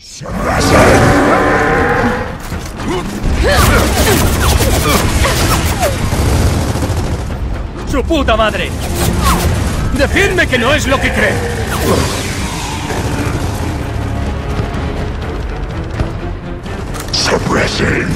¡Su puta madre! ¡Decidme que no es lo que cree! Suppressing.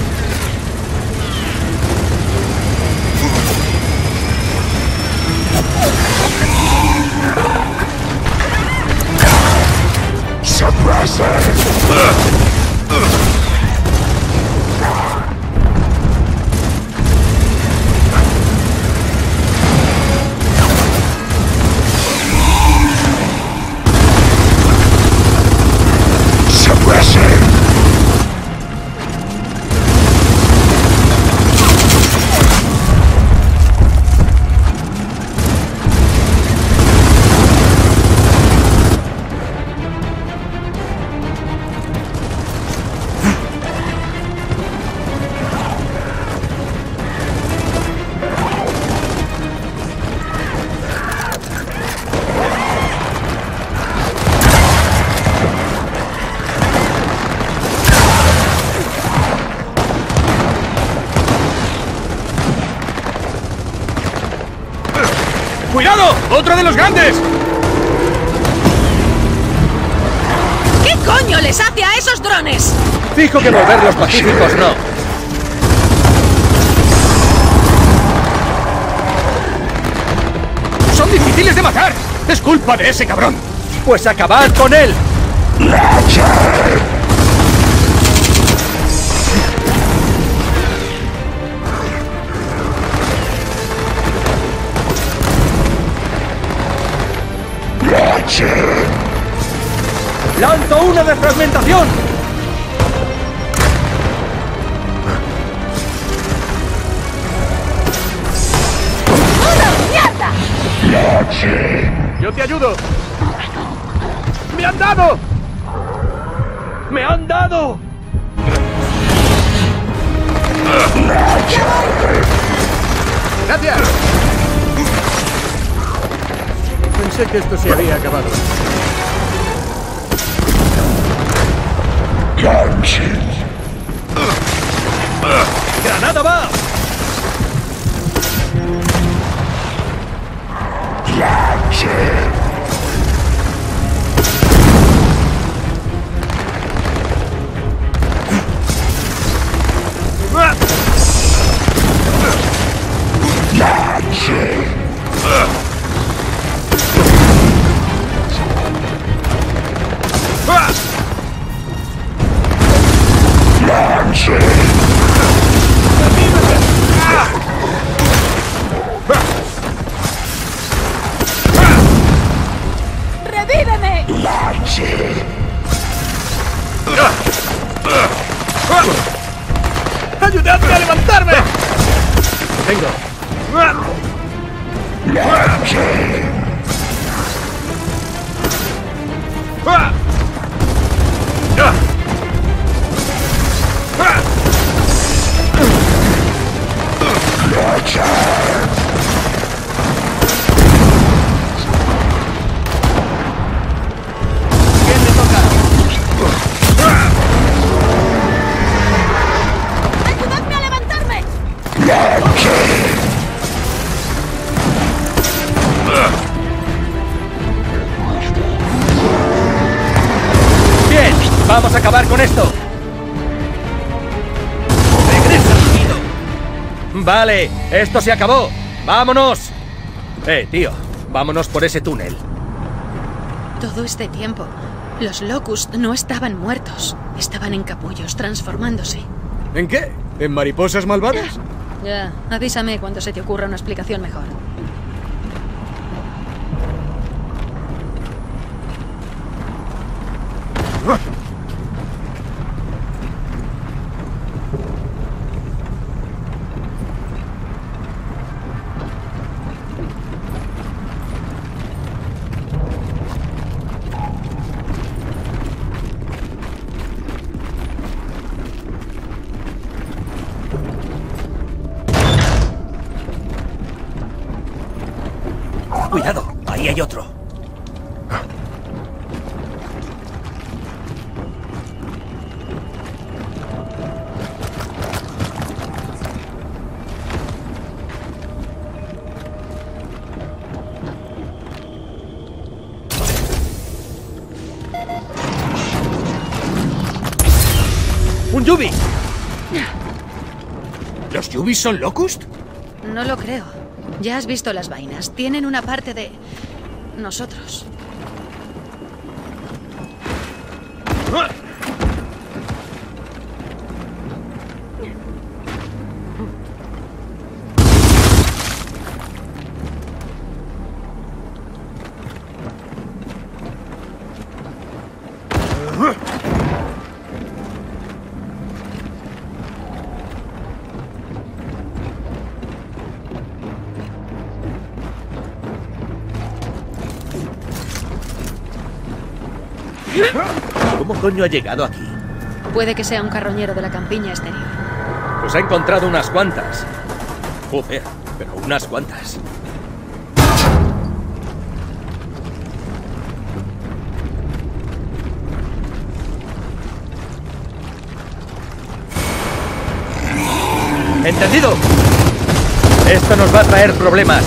¡Cuidado! ¡Otro de los grandes! ¿Qué coño les hace a esos drones? Fijo que volver los pacíficos no. ¡Son difíciles de matar! ¡Es culpa de ese cabrón! ¡Pues acabad con él! ¡Lanzo una de fragmentación! ¡Mierda! ¡Yo te ayudo! ¡Me han dado! ¡Me han dado! ¡Gracias! Pensé que esto se había acabado. ¡Granada va! ¡Revíveme! ¡Ayudadme a levantarme! Vengo. ¿Quién le toca? ¡Ayudadme a levantarme! Bien, vamos a acabar con esto. ¡Regresa, tío! Vale, esto se acabó. ¡Vámonos! Tío, vámonos por ese túnel. Todo este tiempo, los Locust no estaban muertos. Estaban en capullos, transformándose. ¿En qué? ¿En mariposas malvadas? Ya, avísame cuando se te ocurra una explicación mejor. Cuidado, ahí hay otro. un Yubi! ¿Los Yubis son Locust? No lo creo. Ya has visto las vainas. Tienen una parte de... nosotros. ¿Cómo coño ha llegado aquí? Puede que sea un carroñero de la campiña exterior. Pues ha encontrado unas cuantas. Joder, pero unas cuantas. ¡Entendido! Esto nos va a traer problemas.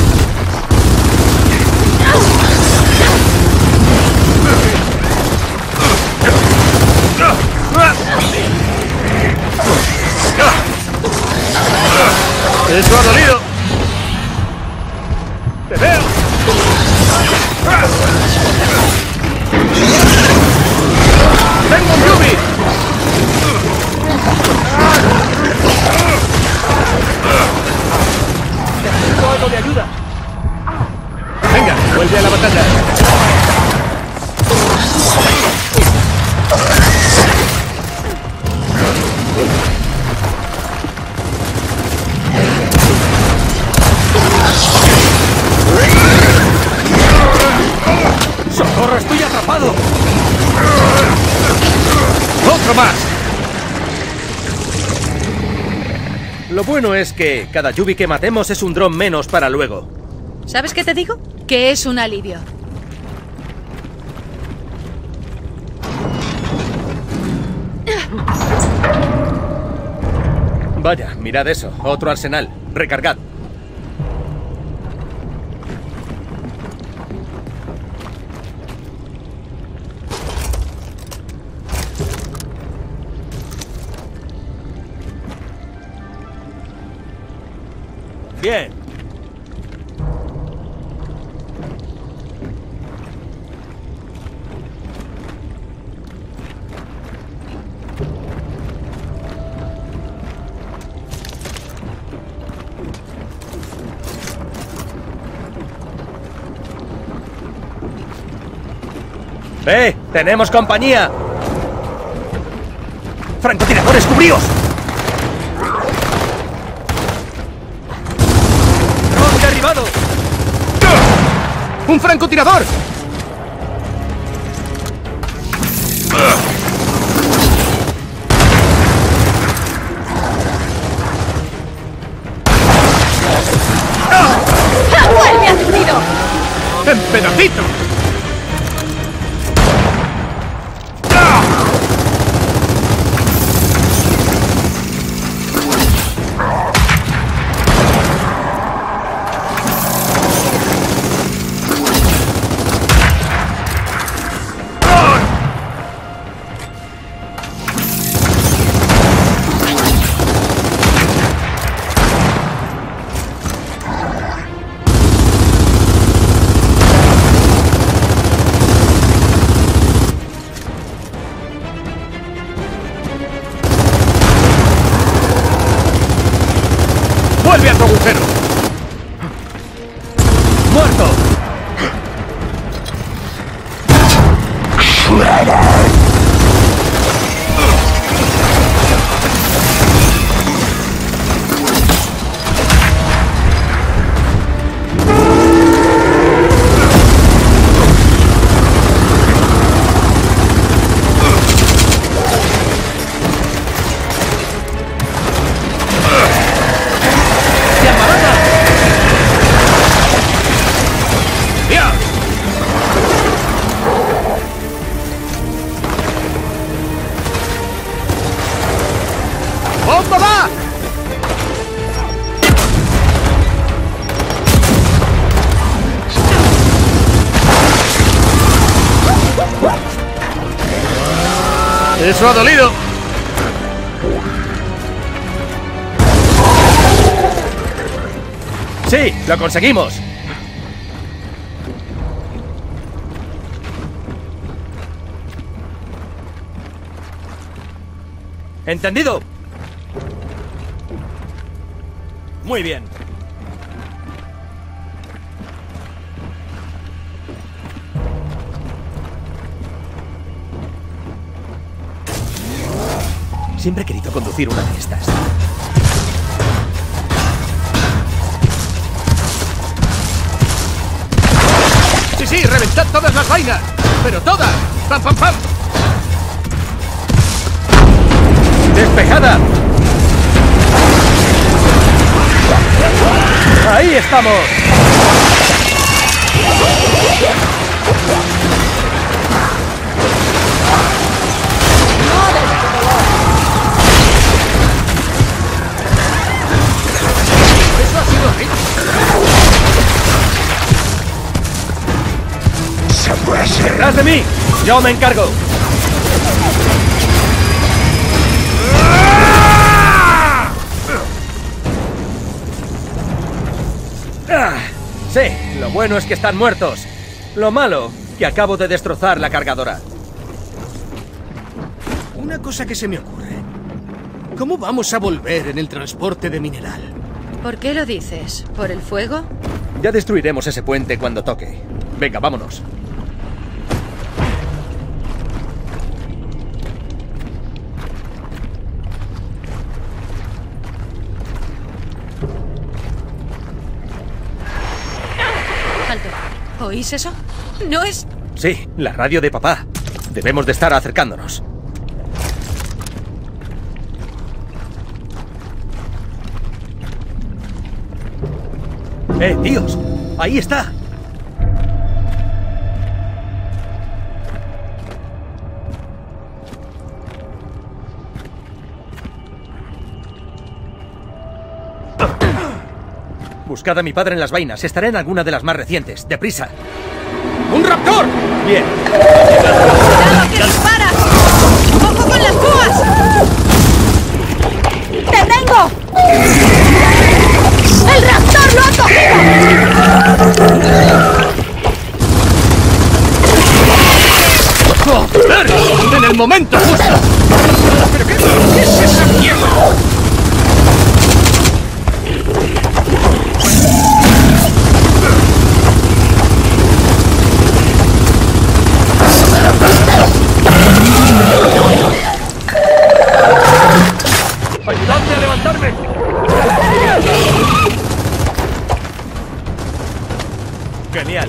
¡Eso ha dolido! ¡Te veo! ¡Tengo un Yubi! ¡Necesito algo de ayuda! ¡Venga, vuelve a la batalla! ¡Socorro, estoy atrapado! ¡Otro más! Lo bueno es que cada Yubi que matemos es un dron menos para luego. ¿Sabes qué te digo? Que es un alivio. Vaya, mirad eso. Otro arsenal. Recargad. Bien. ¡Tenemos compañía! ¡Francotiradores, cubríos! ¡Dron derribado! ¡Un francotirador! ¡Vuelve a tu nido! ¡En pedacitos! ¡Vuelve a tu agujero! ¡Muerto! ¡Bomba va! ¡Eso ha dolido! ¡Sí! ¡Lo conseguimos! ¿Entendido? Muy bien. Siempre he querido conducir una de estas. Sí, sí, reventad todas las vainas. Pero todas. ¡Pam, pam, pam! ¡Despejada! ¡Ahí estamos! Eso ha sido horrible. ¡Detrás de mí! ¡Yo me encargo! Sí, lo bueno es que están muertos. Lo malo, que acabo de destrozar la cargadora. Una cosa que se me ocurre. ¿Cómo vamos a volver en el transporte de mineral? ¿Por qué lo dices? ¿Por el fuego? Ya destruiremos ese puente cuando toque. Venga, vámonos. Alto. ¿Oís eso? No es... Sí, la radio de papá. Debemos de estar acercándonos. ¡Tíos! ¡Ahí está! Buscad a mi padre en las vainas. Estaré en alguna de las más recientes. ¡Deprisa! ¡Un raptor! Bien. ¡Cuidado, que dispara! ¡Ojo con las púas! ¡Te tengo! ¡El raptor lo ha cogido! ¡Joder! ¡En el momento justo! ¿Pero qué es esa mierda? ¡Ayudadme a levantarme! Genial.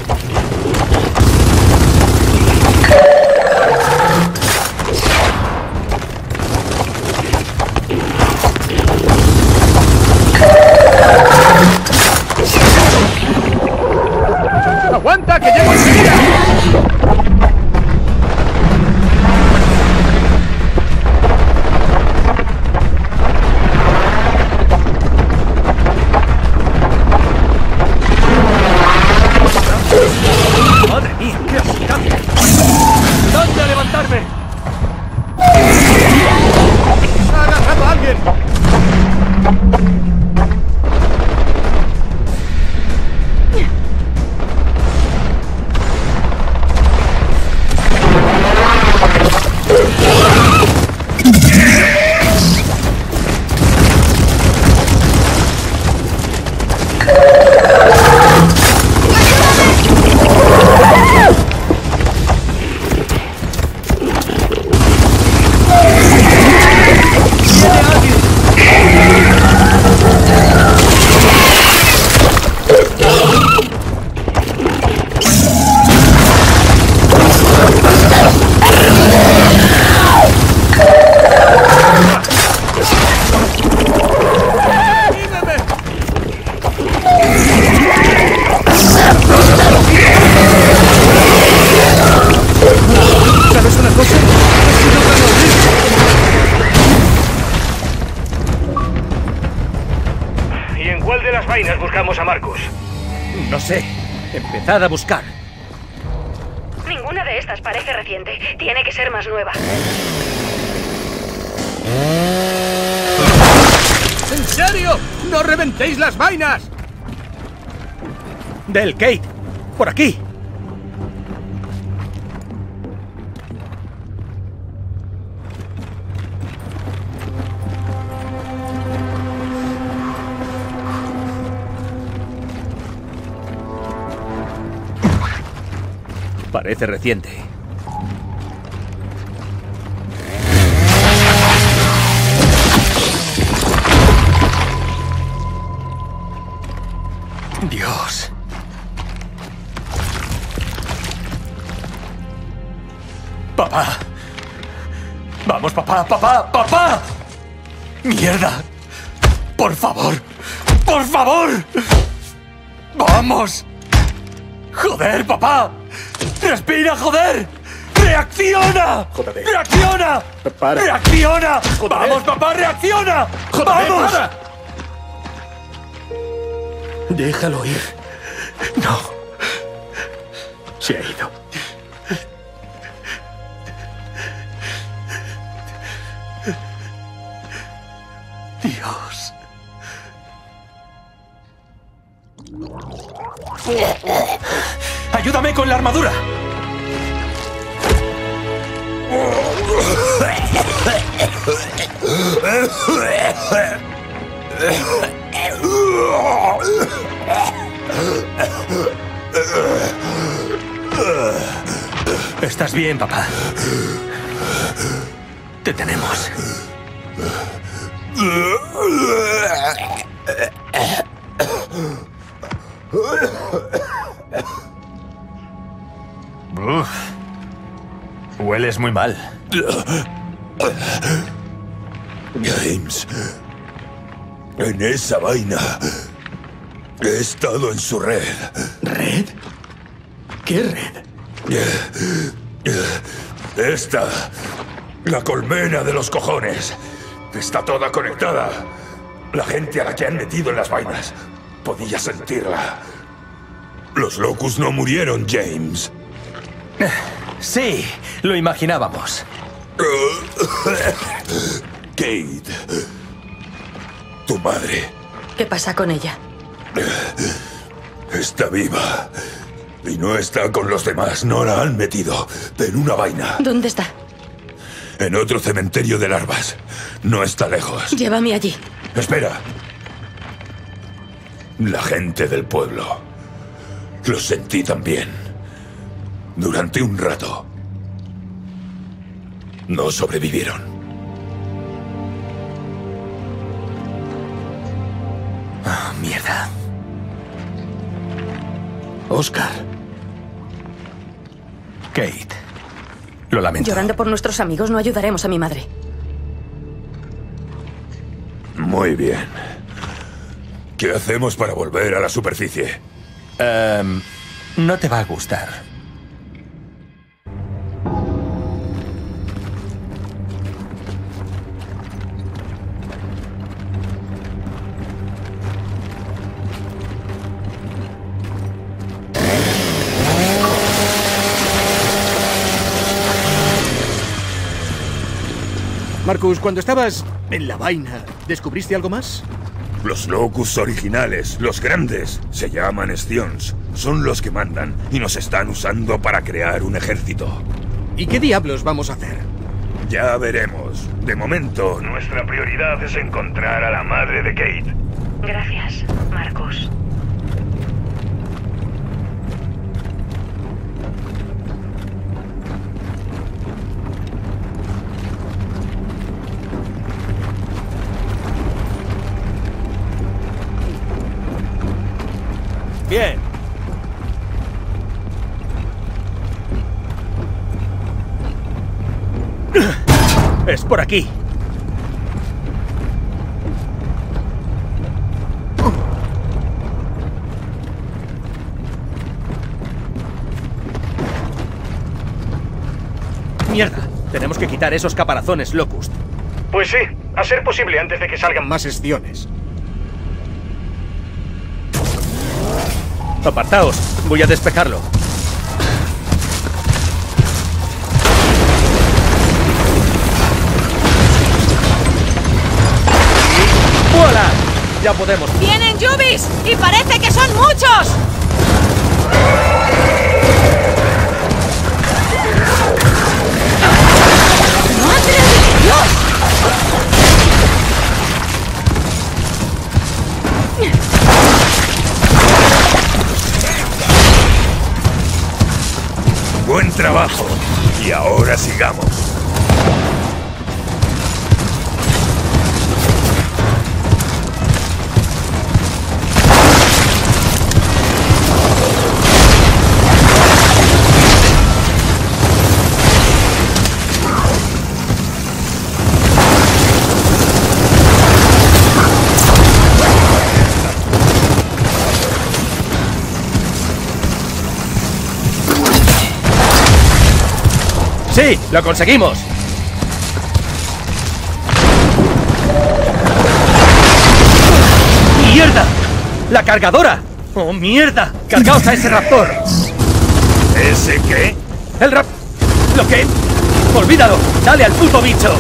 ¡Aguanta, que llego enseguida! ¡Madre mía, qué asustante! ¡Ayudadme a levantarme! ¡Ha agarrado a alguien! ¿Sabes una cosa? Ha sido tan horrible. ¿Y en cuál de las vainas buscamos a Marcus? No sé. Empezad a buscar. Ninguna de estas parece reciente. Tiene que ser más nueva. ¿En serio? ¡No reventéis las vainas! Del, Kate. Por aquí. Parece reciente. Dios. Papá. Vamos, papá, papá, papá. Mierda. Por favor. Por favor. Vamos. Joder, papá. ¡Respira, joder! ¡Reacciona! Joder. ¡Reacciona! Para. ¡Reacciona! Joder. ¡Vamos, papá, reacciona! Joder, ¡Vamos! para. Déjalo ir. No. Se ha ido. Dios. ¡Ayúdame con la armadura! ¿Estás bien, papá? Te tenemos. Uf. Hueles muy mal. James, en esa vaina he estado en su red. ¿Red? ¿Qué red? Esta, la colmena de los cojones, está toda conectada. La gente a la que han metido en las vainas podía sentirla. Los Locust no murieron, James. Sí, lo imaginábamos. Kate, tu madre ¿Qué pasa con ella? está viva y no está con los demás. No la han metido en una vaina. ¿Dónde está? En otro cementerio de larvas. No está lejos. Llévame allí. Espera. La gente del pueblo. Lo sentí también. Durante un rato. No sobrevivieron. Ah, mierda. Oscar. Kate. Lo lamento. Llorando por nuestros amigos no ayudaremos a mi madre. Muy bien. ¿Qué hacemos para volver a la superficie? No te va a gustar. Marcus, cuando estabas en la vaina, ¿descubriste algo más? Los Locust originales, los grandes, se llaman Scions. Son los que mandan y nos están usando para crear un ejército. ¿Y qué diablos vamos a hacer? Ya veremos. De momento, nuestra prioridad es encontrar a la madre de Kate. Gracias, Marcus. Bien. Es por aquí. Mierda. Tenemos que quitar esos caparazones, Locust. Pues sí, a ser posible antes de que salgan más. Más esciones. Apartaos. Voy a despejarlo. ¡Vuela! Ya podemos. ¡Vienen Yubis! ¡Y parece que son muchos! trabajo. Y ahora sigamos. ¡Sí! ¡Lo conseguimos! ¡Mierda! ¡La cargadora! ¡Oh, mierda! ¡Cargaos a ese raptor! ¿Ese qué? ¡El rap... ¿Lo qué? ¡Olvídalo! ¡Dale al puto bicho!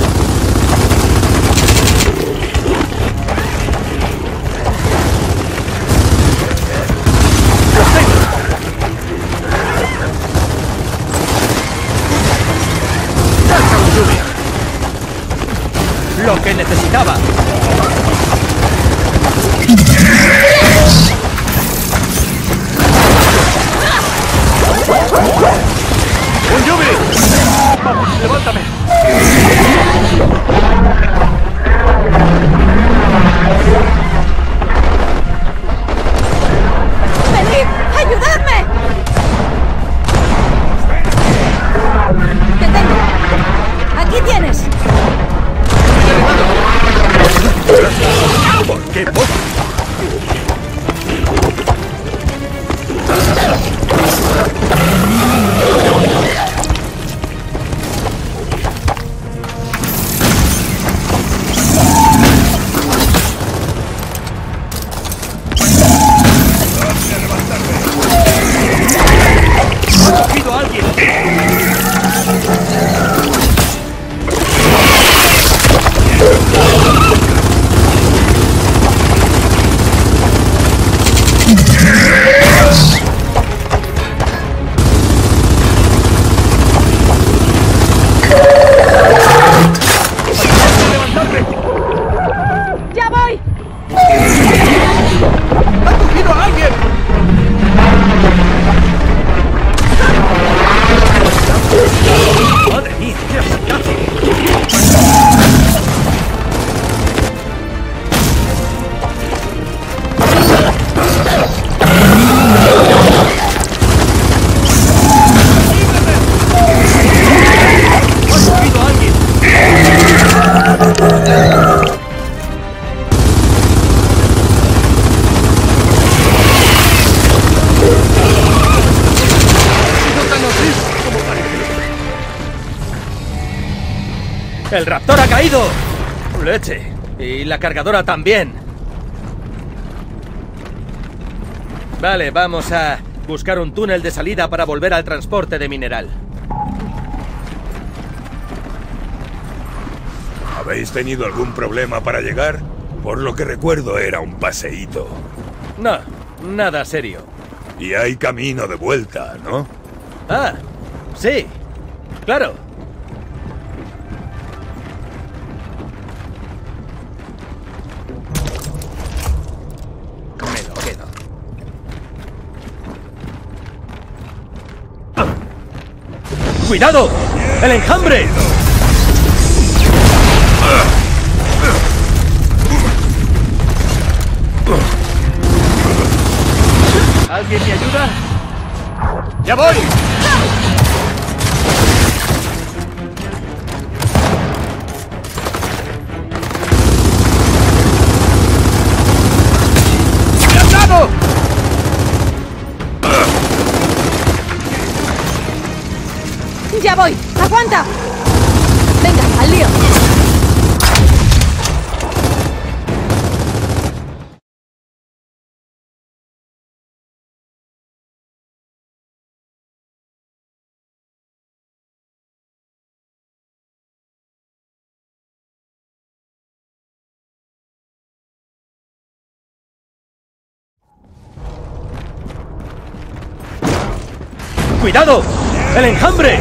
¡Lo que necesitaba! ¡Un Jubilee! ¡Vamos, levántame! ¡Venid! ¡Ayudadme! ¡Te tengo! ¡Aquí tienes! ¿Por qué vos? ¡Ha cogido a alguien! ¡Ya voy! ¡Ha cogido a alguien! ¡Madre mía! ¡Qué ataque! ¡Ha cogido a alguien! ¡El raptor ha caído! ¡Leche! Y la cargadora también. Vale, vamos a buscar un túnel de salida para volver al transporte de mineral. ¿Habéis tenido algún problema para llegar? Por lo que recuerdo era un paseíto. No, nada serio. Y hay camino de vuelta, ¿no? Ah, sí, claro. Me lo quedo. ¡Cuidado! ¡El enjambre! ¿Alguien me ayuda? ¡Ya voy! ¡Me has dado! ¡Ya voy! ¡Aguanta! ¡Venga, al lío! ¡Cuidado! ¡El enjambre!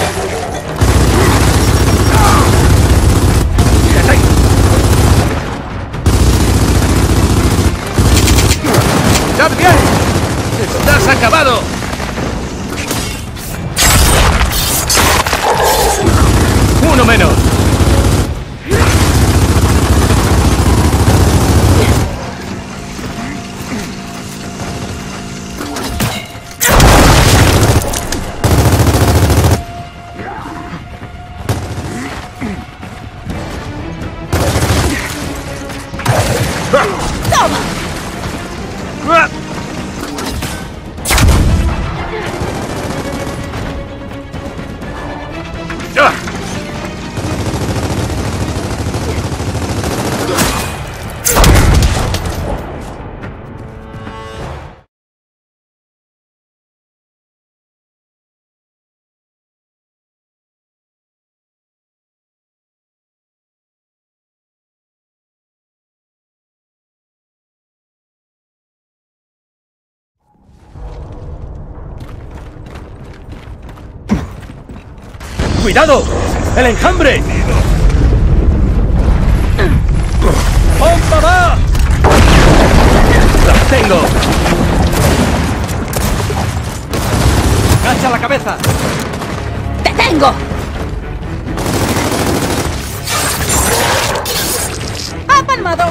¡Estás bien! ¡Estás acabado! ¡Uno menos! ¡Cuidado! ¡El enjambre! ¡Bomba va! ¡La tengo! ¡Gacha la cabeza! ¡Te tengo! ¡Ha palmado!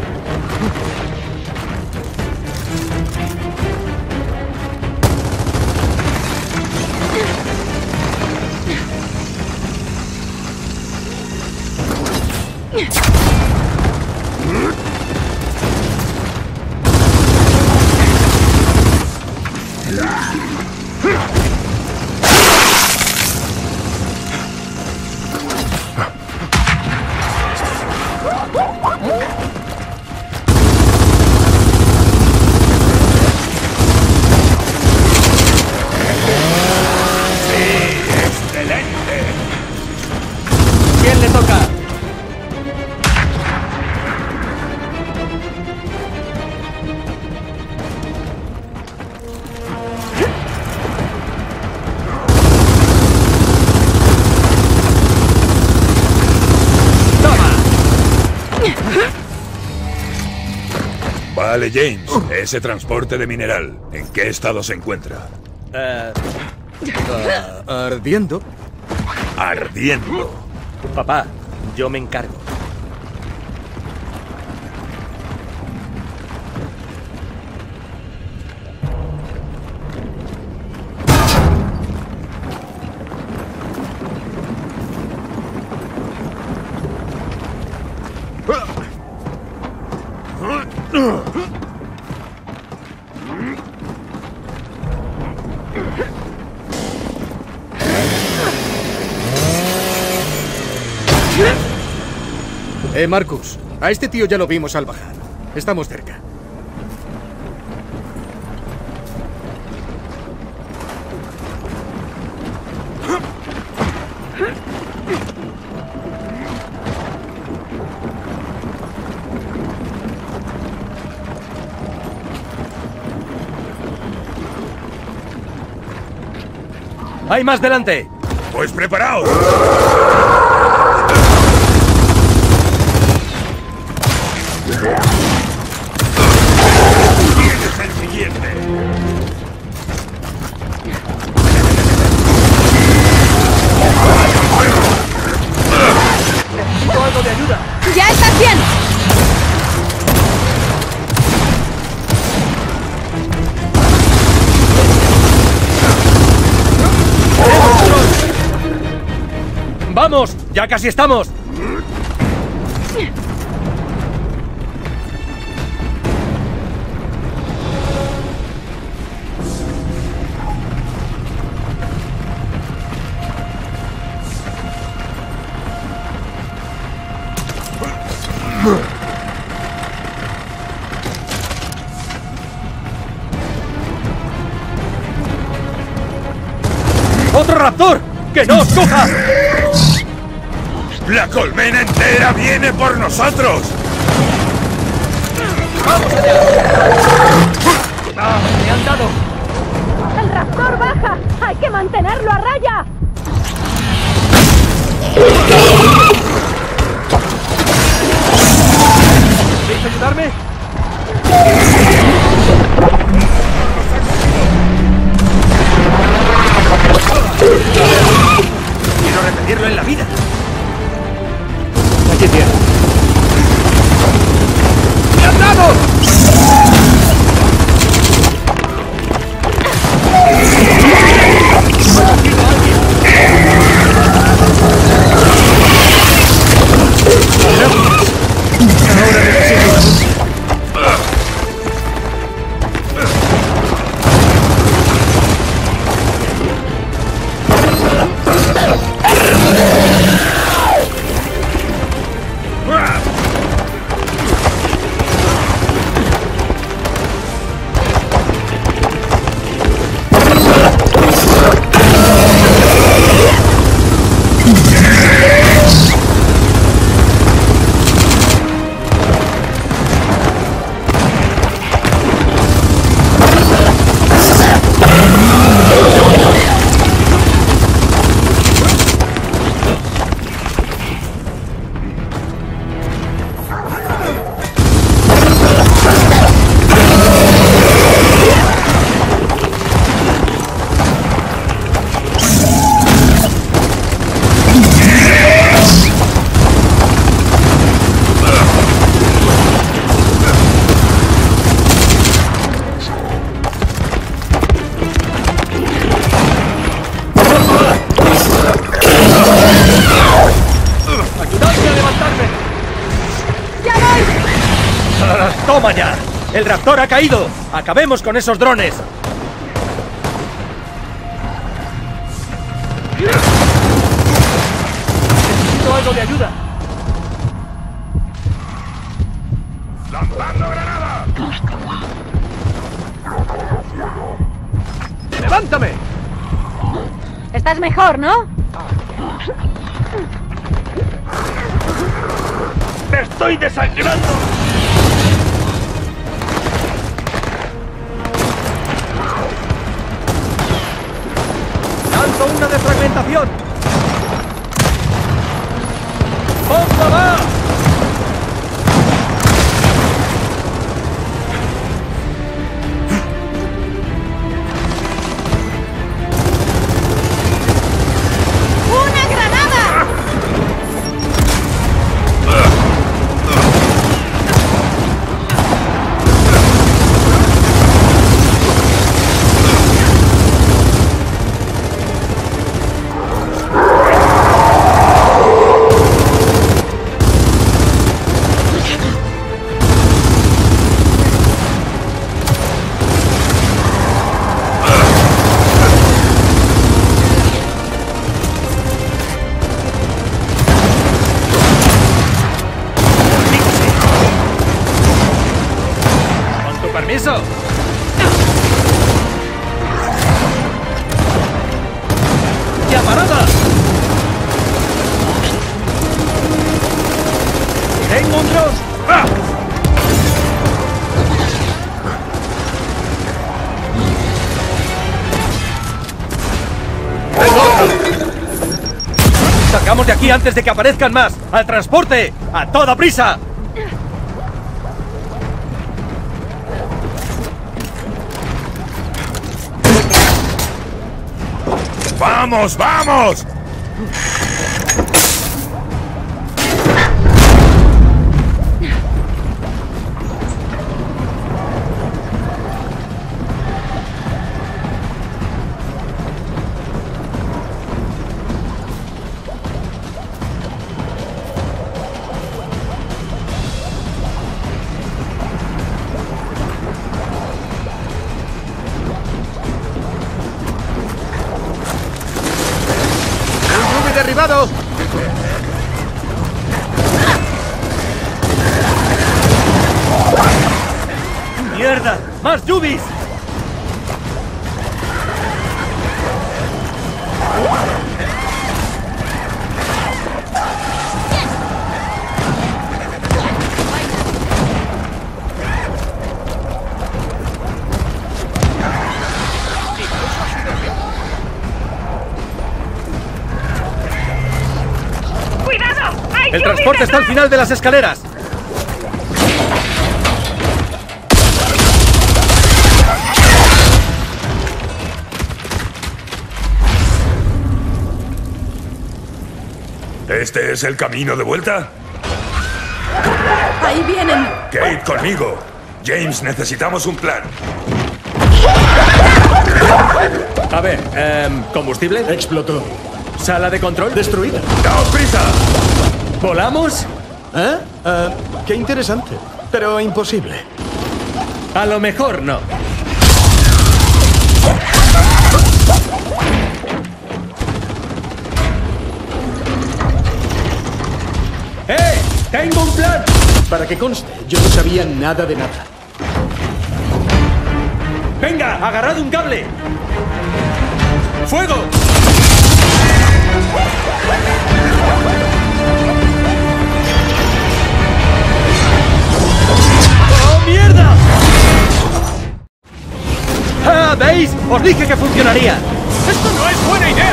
¿Quién le toca? Vale, James. Ese transporte de mineral, ¿en qué estado se encuentra? Ardiendo. Ardiendo. Papá, yo me encargo. Marcus, a este tío ya lo vimos al bajar. Estamos cerca. ¡Hay más delante! Pues preparaos. Tienes el siguiente. ¡Necesito algo de ayuda! ¡Ya estás bien! ¡Vamos! ¡Ya casi estamos! ¡Otro raptor! ¡Que no os coja! ¡La colmena entera viene por nosotros! ¡Vamos allá! ¡Ah, me han dado! ¡El raptor baja! ¡Hay que mantenerlo a raya! ¡Ayúdame! Quiero repetirlo en la vida. Aquí tienes. ¡Ya estamos! Ahora necesito. ¡Toma ya! ¡El raptor ha caído! ¡Acabemos con esos drones! Necesito algo de ayuda. ¡Lanzando granada! ¡Levántame! Estás mejor, ¿no? ¡Me estoy desangrando! ¡Lanzo una defragmentación! ¡Bomba va! ¡Una granada! ¡Permiso! ¡Ya parada! ¡Tengo un dron! ¡Ah! ¡Tengo otro! ¡Sacamos de aquí antes de que aparezcan más! ¡Al transporte! ¡A toda prisa! ¡Vamos, vamos! ¡Derribado! ¡Mierda! ¡Más Yubis! ¡Cuidado! ¡Hay ¡El transporte está al final de las escaleras! ¿Este es el camino de vuelta? Ahí vienen. Kate, conmigo. James, necesitamos un plan. A ver, ¿combustible? Explotó. ¿Sala de control? Destruida. ¡Daos prisa! ¿Volamos? ¿Eh? Qué interesante. Pero imposible. A lo mejor no. ¡Eh! ¡Tengo un plan! Para que conste, yo no sabía nada de nada. ¡Venga! ¡Agarrad un cable! ¡Fuego! ¡Oh, mierda! ¡Ah, veis! ¡Os dije que funcionaría! ¡Esto no es buena idea!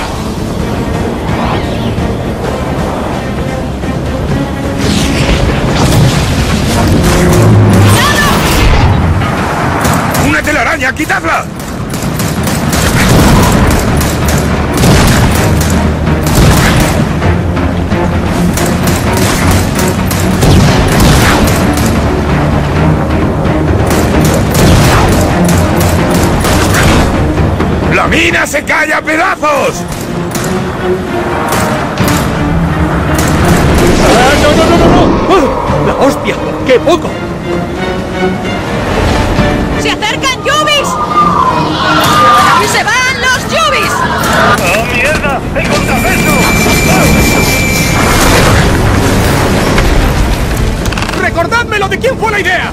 ¡Una telaraña! ¡Quitadla! ¡La mina se cae a pedazos! ¡Ah, no, no, no, no, no! ¡Oh! ¡La hostia! ¡Qué poco! ¡Se acercan Yubis! ¡Y se van los Yubis! ¡Oh, mierda! ¡El contrapeso! ¡Recordádmelo de quién fue la idea!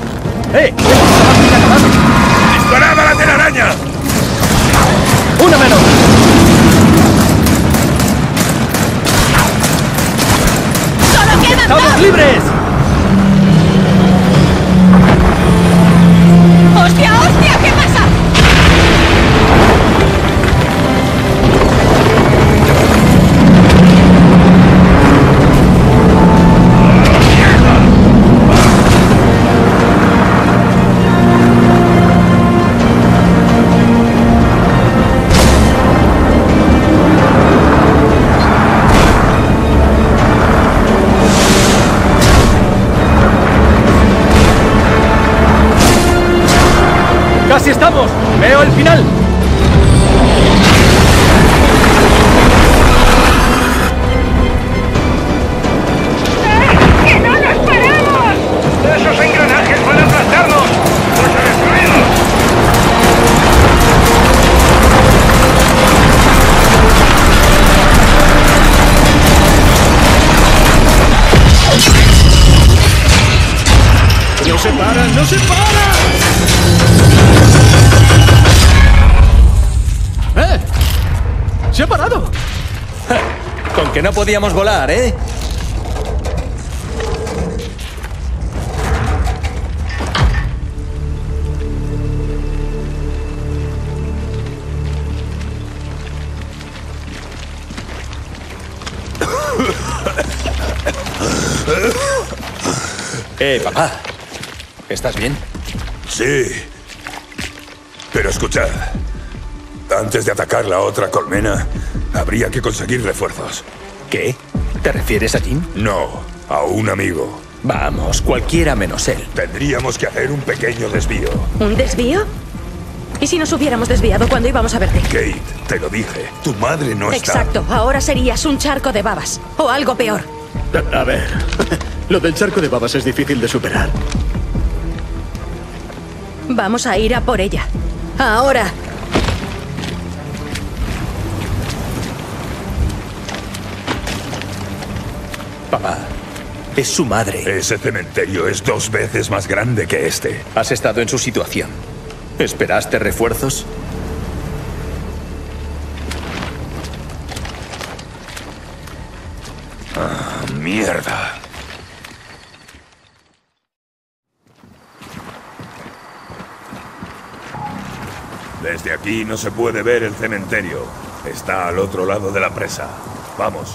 ¡Disparad a la telaraña! ¡Una menos! ¡Solo quedan ¡Estamos dos! libres! ¡Hostia, hostia! ¿Qué pasa? ¡Casi estamos! ¡Veo el final! ¡Que no nos paramos! ¡Esos engranajes van a aplastarnos! ¡Los he destruido! ¡No se paran! ¡No se paran! ¡Se ha parado! Con que no podíamos volar, ¿eh? Papá. ¿Estás bien? Sí. Pero escuchad. Antes de atacar la otra colmena, habría que conseguir refuerzos. ¿Qué? ¿Te refieres a Jim? No, a un amigo. Vamos, cualquiera menos él. Tendríamos que hacer un pequeño desvío. ¿Un desvío? ¿Y si nos hubiéramos desviado cuando íbamos a verte? Kate, te lo dije. Tu madre no está. Exacto, ahora serías un charco de babas. O algo peor. A ver, lo del charco de babas es difícil de superar. Vamos a ir a por ella. Ahora. Papá, es su madre. Ese cementerio es 2 veces más grande que este. Has estado en su situación. ¿Esperaste refuerzos? Ah, mierda. Desde aquí no se puede ver el cementerio. Está al otro lado de la presa. Vamos.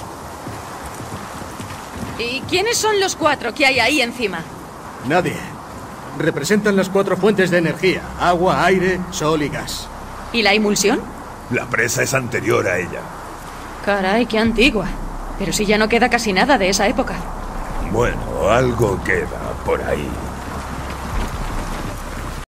¿Y quiénes son los 4 que hay ahí encima? Nadie. Representan las 4 fuentes de energía. Agua, aire, sol y gas. ¿Y la emulsión? La presa es anterior a ella. Caray, qué antigua. Pero si ya no queda casi nada de esa época. Bueno, algo queda por ahí.